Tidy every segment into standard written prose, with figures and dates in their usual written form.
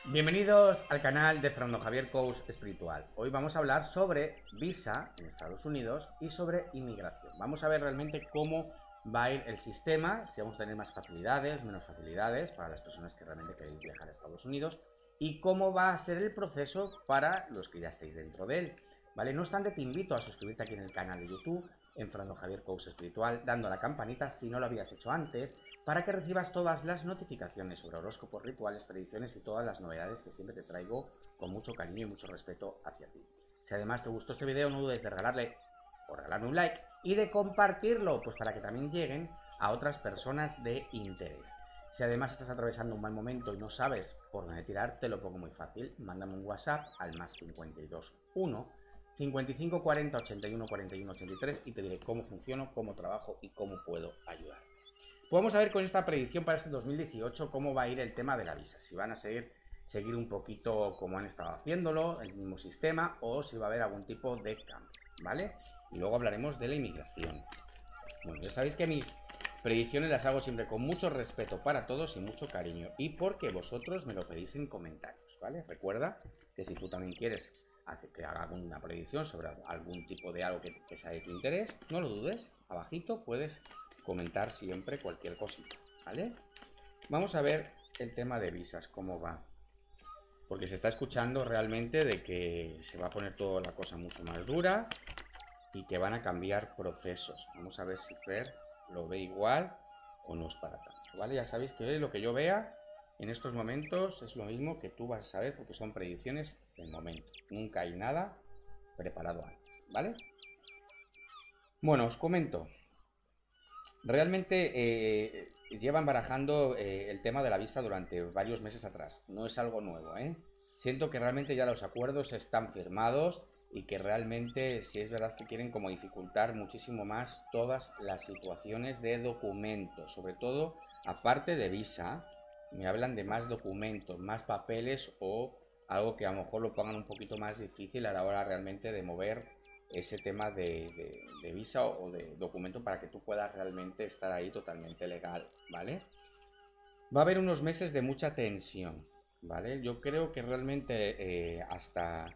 Bienvenidos al canal de Fernando Javier Coach Espiritual. Hoy vamos a hablar sobre visa en Estados Unidos y sobre inmigración. Vamos a ver realmente cómo va a ir el sistema, si vamos a tener más facilidades, menos facilidades para las personas que realmente queréis viajar a Estados Unidos y cómo va a ser el proceso para los que ya estéis dentro de él. ¿Vale? No obstante, te invito a suscribirte aquí en el canal de YouTube, en Fernando Javier Coach Espiritual, dando a la campanita si no lo habías hecho antes, para que recibas todas las notificaciones sobre horóscopos, rituales, predicciones y todas las novedades que siempre te traigo con mucho cariño y mucho respeto hacia ti. Si además te gustó este video, no dudes de regalarme un like y de compartirlo, pues para que también lleguen a otras personas de interés. Si además estás atravesando un mal momento y no sabes por dónde tirar, te lo pongo muy fácil. Mándame un WhatsApp al más 52 1 55 40 81 41 83 y te diré cómo funciono, cómo trabajo y cómo puedo ayudar. Vamos a ver con esta predicción para este 2018 cómo va a ir el tema de la visa. Si van a seguir un poquito como han estado haciéndolo, el mismo sistema, o si va a haber algún tipo de cambio, ¿vale? Y luego hablaremos de la inmigración. Bueno, ya sabéis que mis predicciones las hago siempre con mucho respeto para todos y mucho cariño, y porque vosotros me lo pedís en comentarios, ¿vale? Recuerda que si tú también quieres que haga una predicción sobre algún tipo de algo que sea de tu interés, no lo dudes, abajito puedes comentar siempre cualquier cosita, ¿vale? Vamos a ver el tema de visas, cómo va. Porque se está escuchando realmente de que se va a poner toda la cosa mucho más dura y que van a cambiar procesos. Vamos a ver si Fer lo ve igual o no es para tanto, ¿vale? Ya sabéis que lo que yo vea en estos momentos es lo mismo que tú vas a saber porque son predicciones del momento. Nunca hay nada preparado antes, ¿vale? Bueno, os comento. Realmente llevan barajando el tema de la visa durante varios meses atrás. No es algo nuevo, ¿eh? Siento que realmente ya los acuerdos están firmados y que realmente sí es verdad que quieren como dificultar muchísimo más todas las situaciones de documentos. Sobre todo, aparte de visa, me hablan de más documentos, más papeles o algo que a lo mejor lo pongan un poquito más difícil a la hora realmente de mover ese tema de visa o de documento para que tú puedas realmente estar ahí totalmente legal, ¿vale? Va a haber unos meses de mucha tensión, ¿vale? Yo creo que realmente hasta...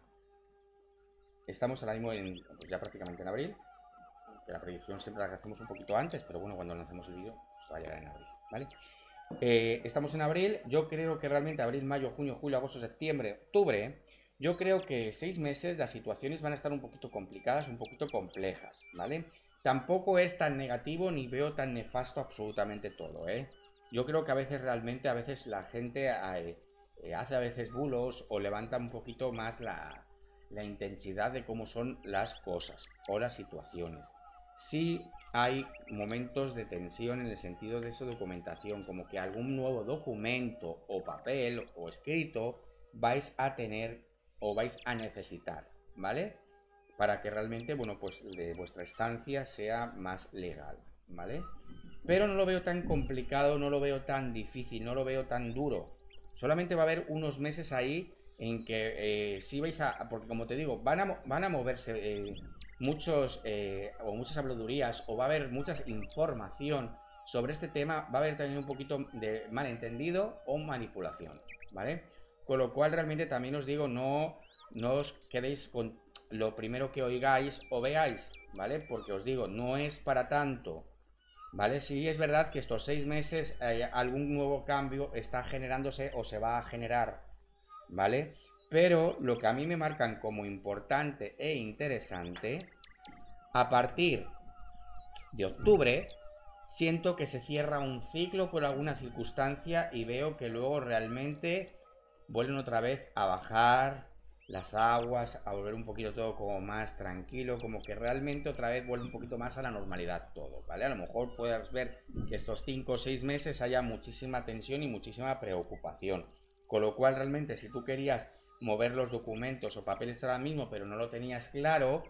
Estamos ahora mismo pues ya prácticamente en abril, que la predicción siempre la hacemos un poquito antes, pero bueno, cuando lancemos el vídeo pues va a llegar en abril, ¿vale? Estamos en abril, yo creo que realmente abril, mayo, junio, julio, agosto, septiembre, octubre... Yo creo que 6 meses las situaciones van a estar un poquito complicadas, un poquito complejas, ¿vale? Tampoco es tan negativo ni veo tan nefasto absolutamente todo, ¿eh? Yo creo que a veces realmente, a veces la gente hace a veces bulos o levanta un poquito más la intensidad de cómo son las cosas o las situaciones. Sí hay momentos de tensión en el sentido de su documentación, como que algún nuevo documento o papel o escrito vais a tener o vais a necesitar, ¿vale? Para que realmente, bueno, pues de vuestra estancia sea más legal, ¿vale? Pero no lo veo tan complicado, no lo veo tan difícil, no lo veo tan duro. Solamente va a haber unos meses ahí en que sí vais a... Porque como te digo, van a moverse muchos o muchas habladurías o va a haber mucha información sobre este tema. Va a haber también un poquito de malentendido o manipulación, ¿vale? Con lo cual realmente también os digo, no os quedéis con lo primero que oigáis o veáis, ¿vale? Porque os digo, no es para tanto, ¿vale? Sí es verdad que estos 6 meses algún nuevo cambio está generándose o se va a generar, ¿vale? Pero lo que a mí me marcan como importante e interesante, a partir de octubre, siento que se cierra un ciclo por alguna circunstancia y veo que luego realmente vuelven otra vez a bajar las aguas, a volver un poquito todo como más tranquilo, como que realmente otra vez vuelve un poquito más a la normalidad todo, ¿vale? A lo mejor puedes ver que estos 5 o 6 meses haya muchísima tensión y muchísima preocupación, con lo cual realmente si tú querías mover los documentos o papeles ahora mismo pero no lo tenías claro,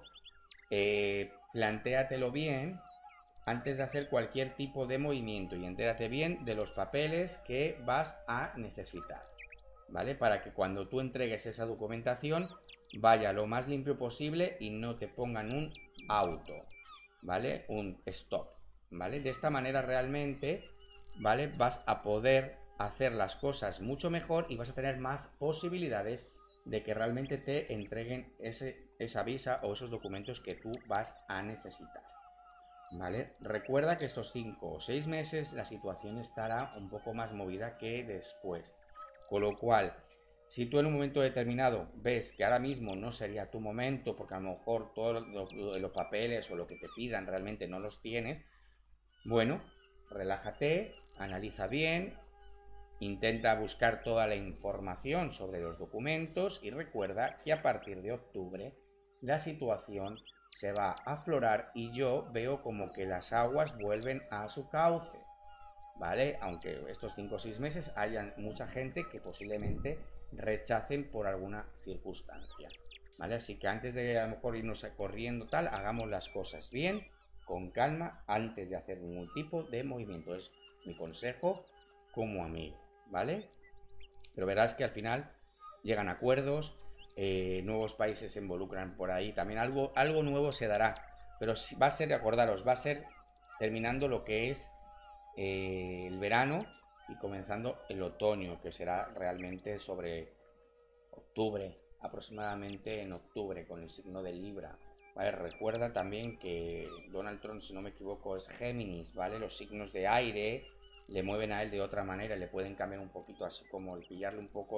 plantéatelo bien antes de hacer cualquier tipo de movimiento y entérate bien de los papeles que vas a necesitar, ¿vale? Para que cuando tú entregues esa documentación vaya lo más limpio posible y no te pongan un auto, ¿vale? Un stop, ¿vale? De esta manera realmente, ¿vale? Vas a poder hacer las cosas mucho mejor y vas a tener más posibilidades de que realmente te entreguen esa visa o esos documentos que tú vas a necesitar. ¿Vale? Recuerda que estos 5 o 6 meses la situación estará un poco más movida que después. Con lo cual, si tú en un momento determinado ves que ahora mismo no sería tu momento, porque a lo mejor todos los papeles o lo que te pidan realmente no los tienes, bueno, relájate, analiza bien, intenta buscar toda la información sobre los documentos y recuerda que a partir de octubre la situación se va a aflorar y yo veo como que las aguas vuelven a su cauce, ¿vale? Aunque estos 5 o 6 meses hayan mucha gente que posiblemente rechacen por alguna circunstancia, ¿vale? Así que antes de a lo mejor irnos corriendo tal, hagamos las cosas bien, con calma, antes de hacer ningún tipo de movimiento. Es mi consejo como amigo, ¿vale? Pero verás que al final llegan acuerdos, nuevos países se involucran por ahí, también algo nuevo se dará, pero va a ser, acordaros, va a ser terminando lo que es el verano y comenzando el otoño, que será realmente sobre octubre, aproximadamente en octubre, con el signo de Libra. ¿Vale? Recuerda también que Donald Trump, si no me equivoco, es Géminis, ¿vale? Los signos de aire le mueven a él de otra manera, le pueden cambiar un poquito, así como el pillarle un poco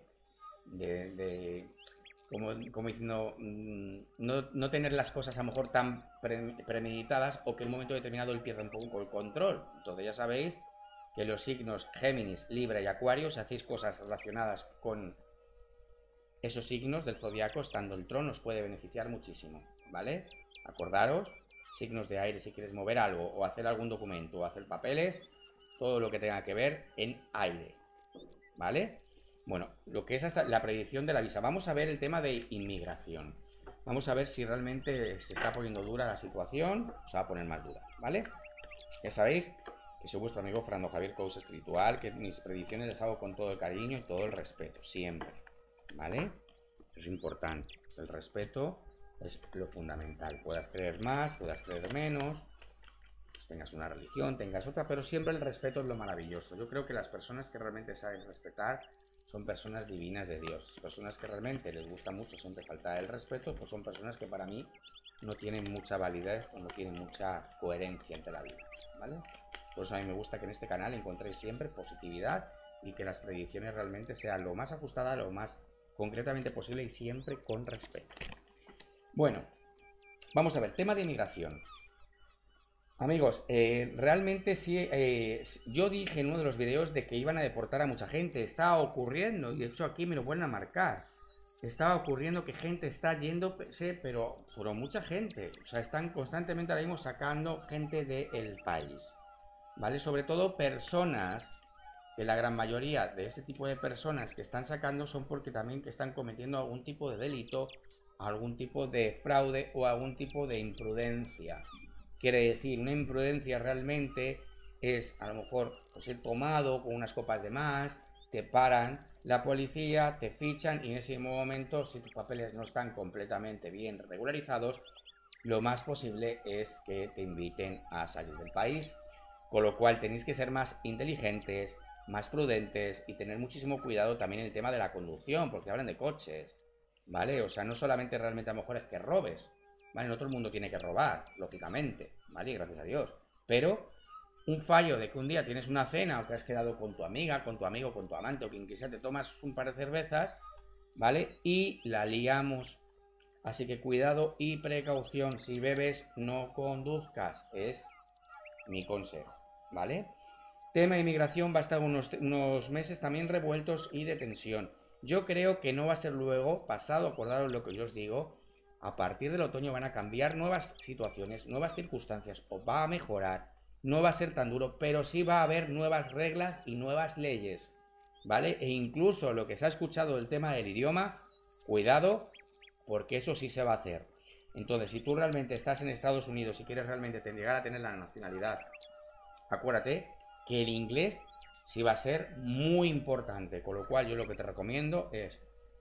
como diciendo, no tener las cosas a lo mejor tan premeditadas o que en un momento determinado él pierda un poco el control. Entonces ya sabéis que los signos Géminis, Libra y Acuario, si hacéis cosas relacionadas con esos signos del zodiaco, estando el trono, os puede beneficiar muchísimo, ¿vale? Acordaros, signos de aire, si quieres mover algo o hacer algún documento o hacer papeles, todo lo que tenga que ver en aire, ¿vale? Bueno, lo que es hasta la predicción de la visa. Vamos a ver el tema de inmigración. Vamos a ver si realmente se está poniendo dura la situación o se va a poner más dura, ¿vale? Ya sabéis que soy vuestro amigo Fernando Javier, coach espiritual, que mis predicciones las hago con todo el cariño y todo el respeto, siempre, ¿vale? Eso es importante. El respeto es lo fundamental. Puedas creer más, puedas creer menos, pues tengas una religión, tengas otra, pero siempre el respeto es lo maravilloso. Yo creo que las personas que realmente saben respetar son personas divinas de Dios. Las personas que realmente les gusta mucho siempre faltar el respeto, pues son personas que para mí no tienen mucha validez o no tienen mucha coherencia entre la vida, ¿vale? Por eso a mí me gusta que en este canal encontréis siempre positividad y que las predicciones realmente sean lo más ajustadas, lo más concretamente posible y siempre con respeto. Bueno, vamos a ver, tema de inmigración. Amigos, realmente sí, yo dije en uno de los videos de que iban a deportar a mucha gente. Está ocurriendo, y de hecho aquí me lo vuelven a marcar. Está ocurriendo que gente está yéndose, pero mucha gente. O sea, están constantemente ahora mismo sacando gente del país. ¿Vale? Sobre todo personas, que la gran mayoría de este tipo de personas que están sacando son porque también están cometiendo algún tipo de delito, algún tipo de fraude o algún tipo de imprudencia. Quiere decir, una imprudencia realmente es a lo mejor pues, ir tomado con unas copas de más, te paran la policía, te fichan y en ese momento, si tus papeles no están completamente bien regularizados, lo más posible es que te inviten a salir del país. Con lo cual tenéis que ser más inteligentes, más prudentes y tener muchísimo cuidado también en el tema de la conducción, porque hablan de coches, ¿vale? O sea, no solamente realmente a lo mejor es que robes, ¿vale? No todo el mundo tiene que robar, lógicamente, ¿vale? Gracias a Dios. Pero un fallo de que un día tienes una cena o que has quedado con tu amiga, con tu amigo, con tu amante o quien quiera, te tomas un par de cervezas, ¿vale? Y la liamos. Así que cuidado y precaución. Si bebes, no conduzcas. Es mi consejo, ¿vale? Tema de inmigración va a estar unos meses también revueltos y de tensión. Yo creo que no va a ser luego, pasado, acordaros lo que yo os digo, a partir del otoño van a cambiar nuevas situaciones, nuevas circunstancias, o va a mejorar, no va a ser tan duro, pero sí va a haber nuevas reglas y nuevas leyes, ¿vale? E incluso lo que se ha escuchado del tema del idioma, cuidado, porque eso sí se va a hacer. Entonces, si tú realmente estás en Estados Unidos y quieres realmente llegar a tener la nacionalidad, acuérdate que el inglés sí va a ser muy importante, con lo cual yo lo que te recomiendo es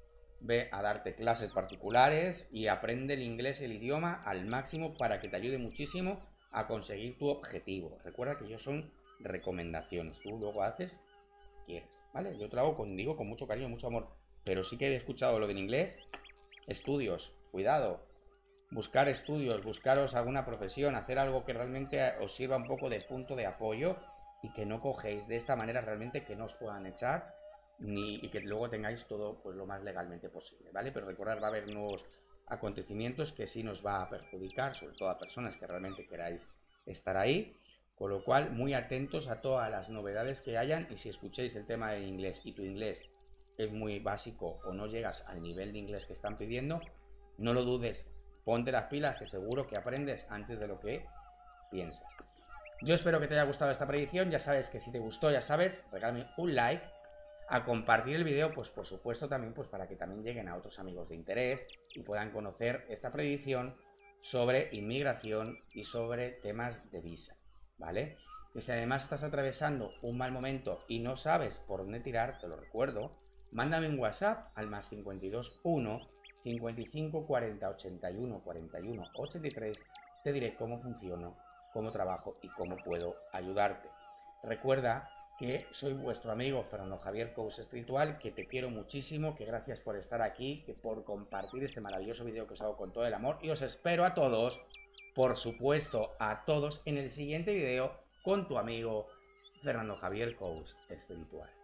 ve a darte clases particulares y aprende el inglés, el idioma al máximo para que te ayude muchísimo a conseguir tu objetivo. Recuerda que ellos son recomendaciones, tú luego haces quieres, ¿vale? Yo te lo hago digo, con mucho cariño, mucho amor, pero sí que he escuchado lo del inglés. Estudios, cuidado, buscar estudios, buscaros alguna profesión, hacer algo que realmente os sirva un poco de punto de apoyo y que no cogéis de esta manera realmente que no os puedan echar y que luego tengáis todo pues lo más legalmente posible, ¿vale? Pero recordad, va a haber nuevos acontecimientos que sí nos va a perjudicar, sobre todo a personas que realmente queráis estar ahí, con lo cual muy atentos a todas las novedades que hayan, y si escucháis el tema de inglés y tu inglés es muy básico o no llegas al nivel de inglés que están pidiendo, no lo dudes, ponte las pilas, que seguro que aprendes antes de lo que piensas. Yo espero que te haya gustado esta predicción. Ya sabes que si te gustó, ya sabes, regálame un like, a compartir el vídeo, pues por supuesto también pues para que también lleguen a otros amigos de interés y puedan conocer esta predicción sobre inmigración y sobre temas de visa, ¿vale? Que si además estás atravesando un mal momento y no sabes por dónde tirar, te lo recuerdo, mándame un WhatsApp al más 521 55 40 81 41 83, te diré cómo funciono, cómo trabajo y cómo puedo ayudarte. Recuerda que soy vuestro amigo Fernando Javier, coach espiritual, que te quiero muchísimo, que gracias por estar aquí, que por compartir este maravilloso vídeo que os hago con todo el amor, y os espero a todos, por supuesto a todos, en el siguiente vídeo con tu amigo Fernando Javier, coach espiritual.